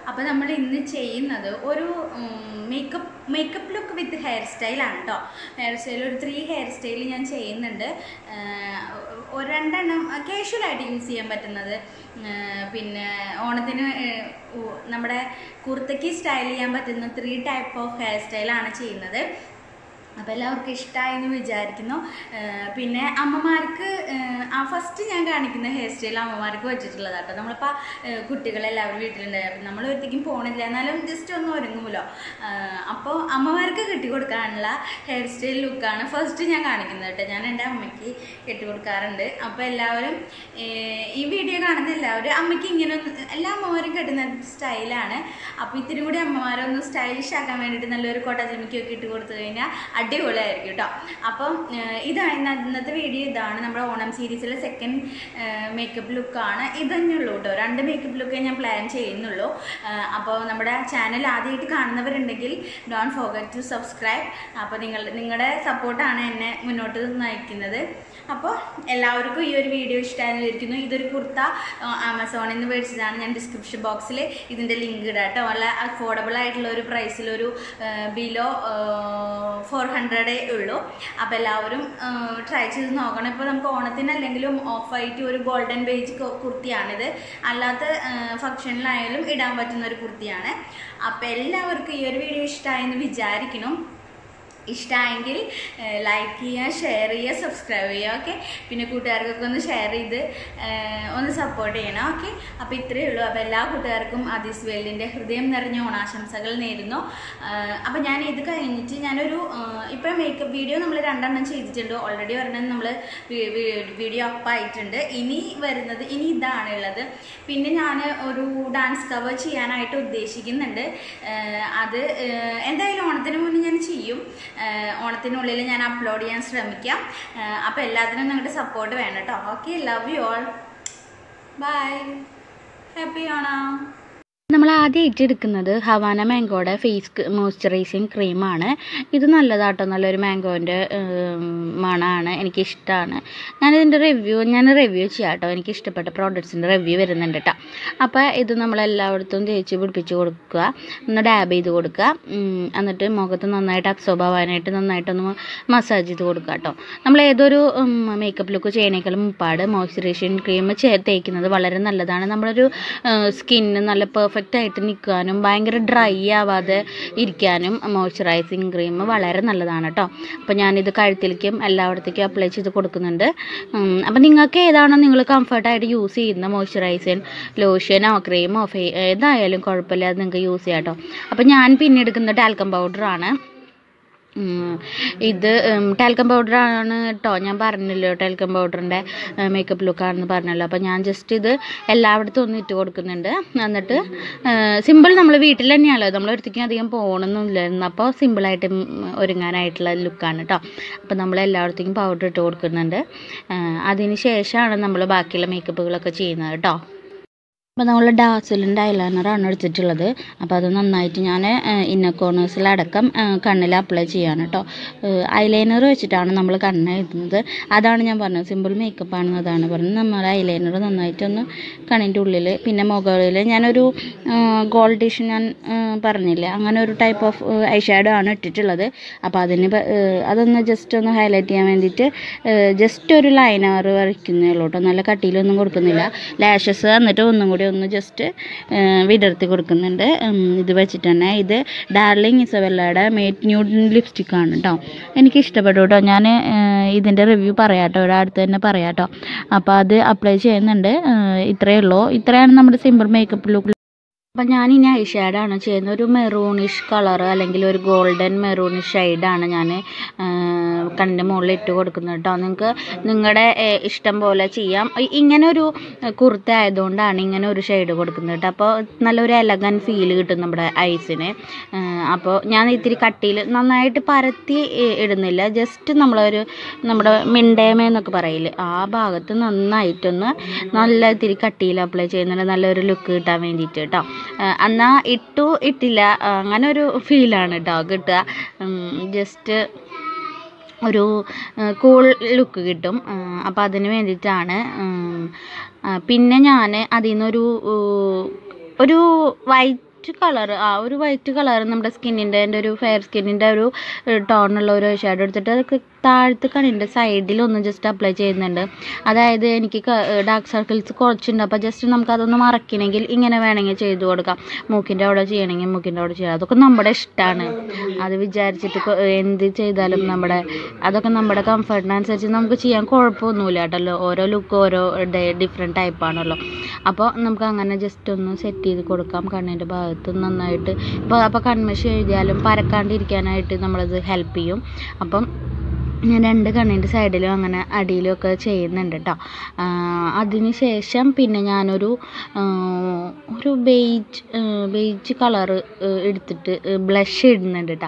അപ്പോൾ നമ്മൾ ഇന്ന് ചെയ്യുന്നത് ഒരു മേക്കപ്പ് ലുക്ക് വിത്ത് ഹെയർ സ്റ്റൈലാണ് കേട്ടോ. ഹെയർ സ്റ്റൈൽ ഒരു 3 ഹെയർ സ്റ്റൈൽ ഞാൻ ചെയ്യുന്നുണ്ട്. രണ്ടെണ്ണം കാഷ്വലായിട്ട് യൂസ് ചെയ്യാൻ പറ്റുന്നത്, പിന്നെ ഓണത്തിന് നമ്മുടെ കുർത്തയ്ക്ക് സ്റ്റൈൽ ചെയ്യാൻ പറ്റുന്ന 3 ടൈപ്പ് ഓഫ് ഹെയർ സ്റ്റൈലാണ് ചെയ്യുന്നത്. അപ്പോൾ എല്ലാവർക്കും ഇഷ്ടമായെന്ന് വിചാരിക്കുന്നു. പിന്നെ അമ്മമാർക്ക് ഫസ്റ്റ് ഞാൻ കാണിക്കുന്ന ഹെയർ സ്റ്റൈൽ അമ്മമാർക്ക് വെച്ചിട്ടുള്ളത് കേട്ടോ. നമ്മളിപ്പോൾ കുട്ടികളെല്ലാവരും വീട്ടിലുണ്ട്, നമ്മൾ ഒരിക്കലും പോകണില്ല, എന്നാലും ജസ്റ്റ് ഒന്ന് ഒരുങ്ങുമല്ലോ. അപ്പോൾ അമ്മമാർക്ക് കെട്ടിക്കൊടുക്കാനുള്ള ഹെയർ സ്റ്റൈൽ ലുക്കാണ് ഫസ്റ്റ് ഞാൻ കാണിക്കുന്നത് കേട്ടോ. ഞാൻ എൻ്റെ അമ്മയ്ക്ക് കെട്ടിക്കൊടുക്കാറുണ്ട്. അപ്പോൾ എല്ലാവരും ഈ വീഡിയോ കാണുന്ന എല്ലാവരും അമ്മയ്ക്ക് ഇങ്ങനെ എല്ലാ അമ്മമാരും കെട്ടുന്ന സ്റ്റൈലാണ്. അപ്പോൾ ഇത്തിരി കൂടി അമ്മമാരൊന്ന് സ്റ്റൈലിഷ് ആക്കാൻ വേണ്ടിയിട്ട് നല്ലൊരു കോട്ടച്ചമിക്കൊക്കെ ഇട്ട് കൊടുത്തു കഴിഞ്ഞാൽ അടിപൊളിയായിരിക്കും കേട്ടോ. അപ്പം ഇതാണ് ഇന്നത്തെ വീഡിയോ. ഇതാണ് നമ്മുടെ ഓണം സീരീസിലെ സെക്കൻഡ് മേക്കപ്പ് ലുക്കാണ്. ഇതന്നെയുള്ളൂ കേട്ടോ. 2 മേക്കപ്പ് ലുക്കേ ഞാൻ പ്ലാൻ ചെയ്യുന്നുള്ളൂ. അപ്പോൾ നമ്മുടെ ചാനൽ ആദ്യമായിട്ട് കാണുന്നവരുണ്ടെങ്കിൽ ഡോണ്ട് ഫോർഗെറ്റ് ടു സബ്സ്ക്രൈബ്. അപ്പോൾ നിങ്ങളുടെ സപ്പോർട്ടാണ് എന്നെ മുന്നോട്ട് നയിക്കുന്നത്. അപ്പോൾ എല്ലാവർക്കും ഈ ഒരു വീഡിയോ ഇഷ്ടമായെന്ന് വിചാരിക്കുന്നു. ഇതൊരു കുർത്ത ആമസോണിൽ നിന്ന് മേടിച്ചതാണ്. ഞാൻ ഡിസ്ക്രിപ്ഷൻ ബോക്സിൽ ഇതിൻ്റെ ലിങ്ക് ഇടാം കേട്ടോ. നല്ല അഫോർഡബിൾ ആയിട്ടുള്ള ഒരു പ്രൈസിലൊരു ബിലോ 400 ഉള്ളൂ. അപ്പോൾ എല്ലാവരും ട്രൈ ചെയ്ത് നോക്കണം. ഇപ്പോൾ നമുക്ക് ഓണത്തിനല്ലെങ്കിലും ഓഫ് വൈറ്റ് ഒരു ഗോൾഡൻ ബേജ് കുർത്തിയാണിത്. അല്ലാത്ത ഫംഗ്ഷനിലായാലും ഇടാൻ പറ്റുന്ന ഒരു കുർത്തിയാണ്. അപ്പോൾ എല്ലാവർക്കും ഈ ഒരു വീഡിയോ ഇഷ്ടമായെന്ന് വിചാരിക്കണം. ഇഷ്ടമായെങ്കിൽ ലൈക്ക് ചെയ്യുക, ഷെയർ ചെയ്യുക, സബ്സ്ക്രൈബ് ചെയ്യുക. ഓക്കെ, പിന്നെ കൂട്ടുകാർക്കൊക്കെ ഒന്ന് ഷെയർ ചെയ്ത് ഒന്ന് സപ്പോർട്ട് ചെയ്യണം. ഓക്കെ, അപ്പോൾ ഇത്രയേ ഉള്ളൂ. അപ്പോൾ എല്ലാ കൂട്ടുകാർക്കും ആദീസ് വേൾഡിൻ്റെ ഹൃദയം നിറഞ്ഞ ഓണാശംസകൾ നേരുന്നു. അപ്പോൾ ഞാൻ ഇത് കഴിഞ്ഞിട്ട് ഞാനൊരു ഇപ്പോൾ മേക്കപ്പ് വീഡിയോ നമ്മൾ 2 എണ്ണം ചെയ്തിട്ടുണ്ട്. ഓൾറെഡി ഒരെണ്ണം നമ്മൾ വീഡിയോ അപ്പായിട്ടുണ്ട്. ഇനി ഇതാണുള്ളത്. പിന്നെ ഞാൻ ഒരു ഡാൻസ് കവർ ചെയ്യാനായിട്ട് ഉദ്ദേശിക്കുന്നുണ്ട്. അത് എന്തായാലും ഓണത്തിന് മുന്നേ ഞാൻ ചെയ്യും. ഓണത്തിനുള്ളിൽ ഞാൻ അപ്ലോഡ് ചെയ്യാൻ ശ്രമിക്കാം. അപ്പോൾ എല്ലാത്തിനും നിങ്ങളുടെ സപ്പോർട്ട് വേണം കേട്ടോ. Okay, love you all, bye, happy Onam. നമ്മൾ ആദ്യമായിട്ട് എടുക്കുന്നത് ഹവാന മാംഗോയുടെ ഫേസ് മോയ്സ്ചറൈസിങ് ക്രീമാണ്. ഇത് നല്ലതാട്ടോ, നല്ലൊരു മാംഗോൻ്റെ മണമാണ്, എനിക്കിഷ്ടമാണ്. ഞാനിതിൻ്റെ റിവ്യൂ ചെയ്യാം കേട്ടോ. എനിക്ക് ഇഷ്ടപ്പെട്ട പ്രോഡക്ട്സിൻ്റെ റിവ്യൂ വരുന്നുണ്ട് കേട്ടോ. അപ്പോൾ ഇത് നമ്മളെല്ലായിടത്തും തേച്ച് പിടിപ്പിച്ച് കൊടുക്കുക, ഒന്ന് ഡാബ് ചെയ്ത് കൊടുക്കുക. എന്നിട്ട് മുഖത്ത് നന്നായിട്ട് അബ്സോർബ് ആവാനായിട്ട് നന്നായിട്ടൊന്ന് മസാജ് ചെയ്ത് കൊടുക്കുക കേട്ടോ. നമ്മൾ ഏതൊരു മേക്കപ്പ് ലുക്ക് ചെയ്യണേക്കാളും മുമ്പാട് മോയ്സ്ചറൈസിങ് ക്രീം തേക്കുന്നത് വളരെ നല്ലതാണ്. നമ്മളൊരു സ്കിന്ന് നല്ല പെർഫെക്റ്റ് ആയിട്ട് നിൽക്കാനും ഭയങ്കര ഡ്രൈ ആവാതെ ഇരിക്കാനും മോയ്സ്ചറൈസിങ് ക്രീം വളരെ നല്ലതാണ് കേട്ടോ. അപ്പോൾ ഞാനിത് കഴുത്തിലേക്കും എല്ലായിടത്തേക്കും അപ്ലൈ ചെയ്ത് കൊടുക്കുന്നുണ്ട്. അപ്പോൾ നിങ്ങൾക്ക് ഏതാണോ നിങ്ങൾ കംഫർട്ടായിട്ട് യൂസ് ചെയ്യുന്ന മോയ്സ്ചറൈസിങ് ലോഷനോ ക്രീമോ ഏതായാലും കുഴപ്പമില്ലാതെ നിങ്ങൾക്ക് യൂസ് ചെയ്യാം കേട്ടോ. അപ്പോൾ ഞാൻ പിന്നെ എടുക്കുന്ന ടാൽക്കം പൗഡറാണ്. ഇത് ടാൽക്കം പൗഡറാണ് കേട്ടോ. ഞാൻ പറഞ്ഞല്ലോ ടാൽക്കം പൗഡറിൻ്റെ മേക്കപ്പ് ലുക്കാണെന്ന് പറഞ്ഞല്ലോ. അപ്പോൾ ഞാൻ ജസ്റ്റ് ഇത് എല്ലായിടത്തും ഒന്ന് ഇട്ട് കൊടുക്കുന്നുണ്ട്. എന്നിട്ട് സിമ്പിൾ, നമ്മൾ വീട്ടിൽ തന്നെയാണല്ലോ, നമ്മളൊരിടത്തേക്കും അധികം പോകണമെന്നില്ലായിരുന്നു. അപ്പോൾ സിമ്പിളായിട്ട് ഒരുങ്ങാനായിട്ടുള്ള ലുക്കാണ് കേട്ടോ. അപ്പോൾ നമ്മൾ എല്ലായിടത്തേക്കും പൗഡർ ഇട്ട് കൊടുക്കുന്നുണ്ട്. അതിന് ശേഷമാണ് നമ്മൾ ബാക്കിയുള്ള മേക്കപ്പുകളൊക്കെ ചെയ്യുന്നത് കേട്ടോ. അപ്പോൾ നമ്മൾ ഡാസിലിൻ്റെ ഐലൈനറാണ് എടുത്തിട്ടുള്ളത്. അപ്പോൾ അത് നന്നായിട്ട് ഞാൻ ഇന്നർ കോർണേഴ്സിലടക്കം കണ്ണിൽ അപ്ലൈ ചെയ്യാണ് കേട്ടോ. ഐലൈനർ വെച്ചിട്ടാണ് നമ്മൾ കണ്ണ് എഴുതുന്നത്. അതാണ് ഞാൻ പറഞ്ഞത്, സിമ്പിൾ മേക്കപ്പ് ആണെന്ന് അതാണ് പറഞ്ഞത്. നമ്മൾ ഐലൈനർ നന്നായിട്ടൊന്ന് കണ്ണിൻ്റെ ഉള്ളിൽ, പിന്നെ മുകളിൽ ഞാനൊരു ഗോൾഡിഷ് ഞാൻ പറഞ്ഞില്ലേ, അങ്ങനെ ഒരു ടൈപ്പ് ഓഫ് ഐ ഷാഡോ ആണ് ഇട്ടിട്ടുള്ളത്. അപ്പോൾ അതൊന്ന് ജസ്റ്റ് ഒന്ന് ഹൈലൈറ്റ് ചെയ്യാൻ വേണ്ടിയിട്ട് ജസ്റ്റ് ഒരു ലൈനർ വരയ്ക്കുന്നേ ഉള്ളൂ കേട്ടോ. നല്ല കട്ടിയിലൊന്നും കൊടുക്കുന്നില്ല. ലാഷസ് എന്നിട്ട് ഒന്നും കൂടി ഒന്ന് ജസ്റ്റ് വിടർത്തി കൊടുക്കുന്നുണ്ട്. ഇത് വെച്ചിട്ട് തന്നെ. ഇത് ഡാർലിംഗ് ഇസബെല്ലയുടെ മേറ്റ് ന്യൂഡ് ലിപ്സ്റ്റിക്കാണ് കേട്ടോ. എനിക്ക് ഇഷ്ടപ്പെട്ടു കേട്ടോ. ഞാൻ ഇതിൻ്റെ റിവ്യൂ പറയാം കേട്ടോ, ഇവിടെ അടുത്ത് തന്നെ പറയാം കേട്ടോ. അപ്പോൾ അത് അപ്ലൈ ചെയ്യുന്നുണ്ട്. ഇത്രയേ ഉള്ളൂ. ഇത്രയാണ് നമ്മുടെ സിമ്പിൾ മേക്കപ്പ് ലുക്ക്. അപ്പം ഞാനിനി ഐ ഷാഡാണ് ചെയ്യുന്നത്. ഒരു മെറൂണിഷ് കളർ അല്ലെങ്കിൽ ഒരു ഗോൾഡൻ മെറൂണിഷ് ഷെയ്ഡാണ് ഞാൻ കണ്ണിൻ്റെ മുകളിൽ ഇട്ട് കൊടുക്കുന്നത് കേട്ടോ. നിങ്ങൾക്ക് നിങ്ങളുടെ ഇഷ്ടം പോലെ ചെയ്യാം. ഇങ്ങനെ ഒരു കുർത്ത ആയതുകൊണ്ടാണ് ഇങ്ങനെ ഒരു ഷെയ്ഡ് കൊടുക്കുന്നത് കേട്ടോ. അപ്പോൾ നല്ലൊരു എലഗൻ ഫീൽ കിട്ടും നമ്മുടെ ഐസിന്. അപ്പോൾ ഞാൻ ഇത്തിരി കട്ടിയിൽ നന്നായിട്ട് പരത്തി ഇടുന്നില്ല. ജസ്റ്റ് നമ്മുടെ മിണ്ടേമയെന്നൊക്കെ പറയില്ലേ, ആ ഭാഗത്ത് നന്നായിട്ടൊന്ന് നല്ല ഇത്തിരി കട്ടിയിൽ അപ്ലൈ ചെയ്യുന്നുണ്ട്, നല്ലൊരു ലുക്ക് കിട്ടാൻ വേണ്ടിയിട്ട് കേട്ടോ. എന്നാൽ ഇട്ടില്ല അങ്ങനെ ഒരു ഫീലാണ് കേട്ടോ കിട്ടുക. ജസ്റ്റ് ഒരു കൂൾ ലുക്ക് കിട്ടും. അപ്പോൾ അതിന് വേണ്ടിയിട്ടാണ്. പിന്നെ ഞാൻ അതിൽ നിന്നൊരു വൈറ്റ് വൈറ്റ് കളർ ഒരു വൈറ്റ് കളർ നമ്മുടെ സ്കിന്നിൻ്റെ എൻ്റെ ഒരു ഫെയർ സ്കിന്നിൻ്റെ ഒരു ടോണുള്ള ഒരു ഷാഡോ എടുത്തിട്ട് അതൊക്കെ താഴത്ത് കണ്ണിൻ്റെ സൈഡിലൊന്ന് ജസ്റ്റ് അപ്ലൈ ചെയ്യുന്നുണ്ട്. അതായത് എനിക്ക് ഡാർക്ക് സർക്കിൾസ് കുറച്ചുണ്ട്, അപ്പോൾ ജസ്റ്റ് നമുക്കതൊന്ന് മറക്കണമെങ്കിൽ ഇങ്ങനെ വേണമെങ്കിൽ ചെയ്ത് കൊടുക്കാം. മൂക്കിൻ്റെ അവിടെ ചെയ്യണമെങ്കിൽ മൂക്കിൻ്റെ അവിടെ ചെയ്യാം. അതൊക്കെ നമ്മുടെ ഇഷ്ടമാണ്. അത് വിചാരിച്ചിട്ട് എന്ത് ചെയ്താലും അതൊക്കെ നമ്മുടെ കംഫർട്ടിനനുസരിച്ച് നമുക്ക് ചെയ്യാൻ കുഴപ്പമൊന്നുമില്ല കേട്ടല്ലോ. ഓരോ ലുക്ക് ഓരോ ഡിഫറെൻറ്റ് ടൈപ്പാണല്ലോ. അപ്പോൾ നമുക്ക് അങ്ങനെ ജസ്റ്റ് ഒന്ന് സെറ്റ് ചെയ്ത് കൊടുക്കാം കണ്ണിൻ്റെ ഭാഗത്ത് നന്നായിട്ട്. അപ്പോൾ കൺമഷി എഴുതിയാലും പരക്കാണ്ടിരിക്കാനായിട്ട് നമ്മളത് ഹെൽപ്പ് ചെയ്യും. അപ്പം ഞാൻ 2 കണ്ണിൻ്റെ സൈഡിലും അങ്ങനെ അടിയിലും ഒക്കെ ചെയ്യുന്നുണ്ട് കേട്ടോ. അതിന് ശേഷം പിന്നെ ഞാനൊരു ബെയ്ജ് കളറ് എടുത്തിട്ട് ബ്ലഷ് ഇടുന്നുണ്ട് കേട്ടോ.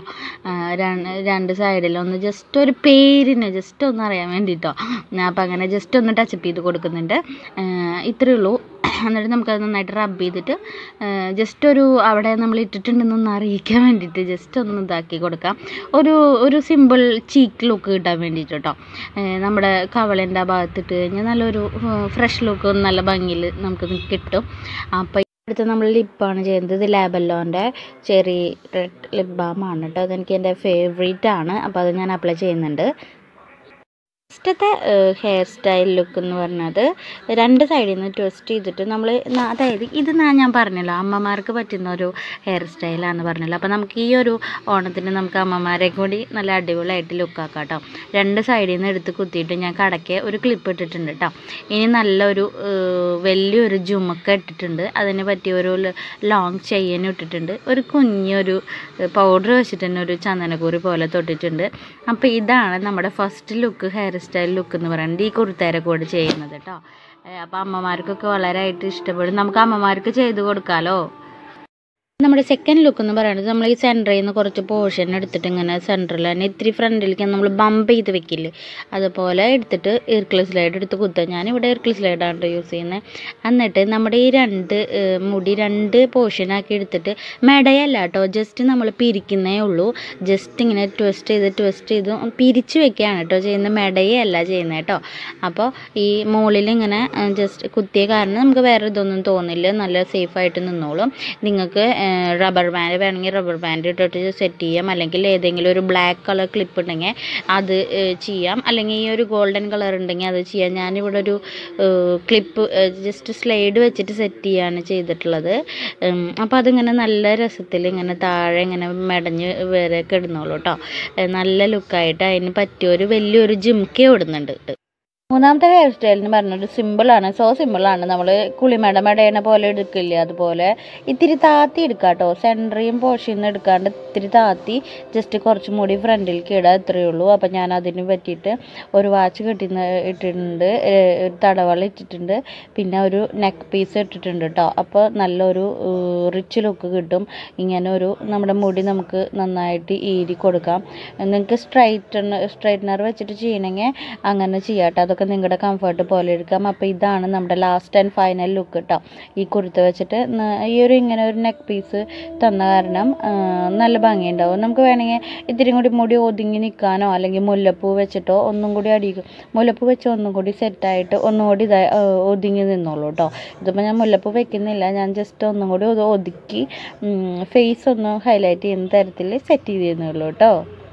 2 സൈഡിലും ഒന്ന് ജസ്റ്റ് ഒരു പേരിന് ജസ്റ്റ് ഒന്ന് അറിയാൻ വേണ്ടിയിട്ടോ. അപ്പം അങ്ങനെ ജസ്റ്റ് ഒന്ന് ടച്ചപ്പ് ചെയ്ത് കൊടുക്കുന്നുണ്ട്. ഇത്രയേ ഉള്ളൂ. എന്നിട്ട് നമുക്കത് നന്നായിട്ട് റബ്ബ് ചെയ്തിട്ട് ജസ്റ്റ് അവിടെ നമ്മൾ ഇട്ടിട്ടുണ്ടെന്നൊന്ന് അറിയിക്കാൻ വേണ്ടിയിട്ട് ജസ്റ്റ് ഒന്ന് ഇതാക്കി കൊടുക്കാം. ഒരു സിമ്പിൾ ചീക്ക് ലുക്ക് കിട്ടാൻ വേണ്ടിയിട്ട് കേട്ടോ. നമ്മുടെ കവളിൻ്റെ ആ ഭാഗത്തിട്ട് കഴിഞ്ഞാൽ നല്ലൊരു ഫ്രഷ് ലുക്ക് നല്ല ഭംഗിയിൽ നമുക്ക് കിട്ടും. അപ്പോൾ അടുത്ത് നമ്മൾ ലിപ്പാണ് ചെയ്യുന്നത്. ഇത് ലാബെല്ലോൻ്റെ ചെറി റെഡ് ലിപ് ബാമാണ് കേട്ടോ. അതെനിക്ക് എൻ്റെ ഫേവറേറ്റ് ആണ്. അപ്പോൾ അത് ഞാൻ അപ്ലൈ ചെയ്യുന്നുണ്ട്. ഫസ്റ്റത്തെ ഹെയർ സ്റ്റൈൽ ലുക്ക് എന്ന് പറഞ്ഞത് 2 സൈഡിൽ നിന്ന് ട്വിസ്റ്റ് ചെയ്തിട്ട് അതായത് ഇത് ഞാൻ പറഞ്ഞല്ലോ അമ്മമാർക്ക് പറ്റുന്ന ഒരു ഹെയർ സ്റ്റൈലാണെന്ന് പറഞ്ഞല്ലോ. അപ്പോൾ നമുക്ക് ഈ ഒരു ഓണത്തിന് നമുക്ക് അമ്മമാരെ കൂടി നല്ല അടിപൊളിയായിട്ട് ലുക്കാക്കാം കേട്ടോ. 2 സൈഡിൽ നിന്ന് എടുത്ത് കുത്തിയിട്ട് ഞാൻ കടയ്ക്ക് ഒരു ക്ലിപ്പ് ഇട്ടിട്ടുണ്ട് കേട്ടോ. ഇനി നല്ലൊരു വലിയൊരു ജുമക്ക ഇട്ടിട്ടുണ്ട്. അതിന് പറ്റിയ ഒരു ലോങ് ചെയിനും ഇട്ടിട്ടുണ്ട്. ഒരു കുഞ്ഞൊരു പൗഡർ വെച്ചിട്ട് തന്നെ ഒരു ചന്ദനക്കൂറി പോലെ തൊട്ടിട്ടുണ്ട്. അപ്പോൾ ഇതാണ് നമ്മുടെ first look hair style look എന്ന് പറയുന്നത്. ഈ കുർത്തേരെ കൂടെ ചെയ്യുന്നത് കേട്ടോ. അപ്പോൾ അമ്മമാർക്കൊക്കെ വളരെയായിട്ട് ഇഷ്ടപ്പെടും. നമുക്ക് അമ്മമാർക്ക് ചെയ്ത് കൊടുക്കാമല്ലോ. നമ്മുടെ സെക്കൻഡ് ലുക്ക് എന്ന് പറയുന്നത് നമ്മൾ ഈ സെൻറ്ററിൽ നിന്ന് കുറച്ച് പോർഷൻ എടുത്തിട്ട് ഇങ്ങനെ സെൻറ്ററിൽ തന്നെ ഇത്തിരി ഫ്രണ്ടിലേക്ക് നമ്മൾ ബമ്പ് ചെയ്ത് വെക്കില്ലേ, അതുപോലെ എടുത്തിട്ട് ഇർക്കിൾ സ്ലൈഡ് എടുത്ത് കുത്തുക. ഞാനിവിടെ ഇർക്കിൾ സ്ലൈഡാണ് യൂസ് ചെയ്യുന്നത്. എന്നിട്ട് നമ്മുടെ ഈ മുടി 2 പോർഷനാക്കി എടുത്തിട്ട് മെടയല്ല കേട്ടോ, ജസ്റ്റ് നമ്മൾ പിരിക്കുന്നേ ഉള്ളൂ. ജസ്റ്റ് ഇങ്ങനെ ട്വിസ്റ്റ് ചെയ്ത് പിരിച്ച് വെക്കുകയാണ് കേട്ടോ ചെയ്യുന്നത്, മെടയല്ല ചെയ്യുന്നത് കേട്ടോ. അപ്പോൾ ഈ മുകളിൽ ഇങ്ങനെ ജസ്റ്റ് കുത്തിയ കാരണം നമുക്ക് വേറെ ഇതൊന്നും തോന്നില്ല, നല്ല സേഫായിട്ട് നിന്നോളും. നിങ്ങൾക്ക് റബ്ബർ ബാൻഡ് വേണമെങ്കിൽ റബ്ബർ ബാൻഡ് ഇട്ടിട്ട് സെറ്റ് ചെയ്യാം. അല്ലെങ്കിൽ ഏതെങ്കിലും ഒരു ബ്ലാക്ക് കളർ ക്ലിപ്പ് ഉണ്ടെങ്കിൽ അത് ചെയ്യാം. അല്ലെങ്കിൽ ഈ ഒരു ഗോൾഡൻ കളർ ഉണ്ടെങ്കിൽ അത് ചെയ്യാം. ഞാനിവിടെ ഒരു ക്ലിപ്പ് ജസ്റ്റ് സ്ലൈഡ് വെച്ചിട്ട് സെറ്റ് ചെയ്യാണ് ചെയ്തിട്ടുള്ളത്. അപ്പോൾ അതിങ്ങനെ നല്ല രസത്തിൽ ഇങ്ങനെ താഴെ ഇങ്ങനെ മെടഞ്ഞ് വരെ കിടന്നോളൂ കേട്ടോ. നല്ല ലുക്കായിട്ട് അതിന് പറ്റിയൊരു വലിയൊരു ജിംക്കെ ഇടുന്നുണ്ട്. മൂന്നാമത്തെ ഹെയർ സ്റ്റൈലിന് പറഞ്ഞൊരു സിമ്പിളാണ്, സിമ്പിളാണ്. നമ്മൾ കുളിമേട പോലെ എടുക്കില്ലേ, അതുപോലെ ഇത്തിരി താത്തി എടുക്കുക കേട്ടോ. സെൻറ്ററിയും പോർഷനിൽ നിന്ന് എടുക്കാണ്ട് ഇത്തിരി താത്തി ജസ്റ്റ് കുറച്ചും കൂടി ഫ്രണ്ടിലേക്ക് ഇടുക, ഇത്രയേ ഉള്ളൂ. അപ്പം ഞാൻ അതിന് പറ്റിയിട്ട് ഒരു വാച്ച് ഇട്ടിട്ടുണ്ട്, തടവള ഇട്ടിട്ടുണ്ട്, പിന്നെ ഒരു നെക്ക് പീസ് ഇട്ടിട്ടുണ്ട് കേട്ടോ. അപ്പോൾ നല്ലൊരു റിച്ച് ലുക്ക് കിട്ടും. ഇങ്ങനെ നമ്മുടെ മുടി നമുക്ക് നന്നായിട്ട് ഈരി കൊടുക്കാം. നിങ്ങൾക്ക് സ്ട്രൈറ്റ്നർ വെച്ചിട്ട് ചെയ്യണമെങ്കിൽ അങ്ങനെ ചെയ്യാം കേട്ടോ. അതൊക്കെ നിങ്ങളുടെ കംഫർട്ട് പോലെ എടുക്കാം. അപ്പോൾ ഇതാണ് നമ്മുടെ ലാസ്റ്റ് ആൻഡ് ഫൈനൽ ലുക്ക് കേട്ടോ. ഈ കുർത്ത വെച്ചിട്ട് ഇങ്ങനെ ഒരു നെക്ക് പീസ് തന്ന കാരണം നല്ല ഭംഗിയുണ്ടാവും. നമുക്ക് വേണമെങ്കിൽ ഇത്തിരി കൂടി മുടി ഒതുങ്ങി നിൽക്കാനോ അല്ലെങ്കിൽ മുല്ലപ്പൂ വെച്ചിട്ടോ ഒന്നും കൂടി മുല്ലപ്പൂ വെച്ച് ഒന്നും കൂടി സെറ്റായിട്ട് ഒന്നുകൂടി ഒതുങ്ങി നിന്നോളൂ കേട്ടോ. ഇതിപ്പോൾ ഞാൻ മുല്ലപ്പൂ വെക്കുന്നില്ല, ഞാൻ ജസ്റ്റ് ഒന്നും കൂടി ഒതുക്കി ഫേസ് ഒന്ന് ഹൈലൈറ്റ് ചെയ്യുന്ന തരത്തിൽ സെറ്റ് ചെയ്ത് തരുന്നുള്ളൂ കേട്ടോ.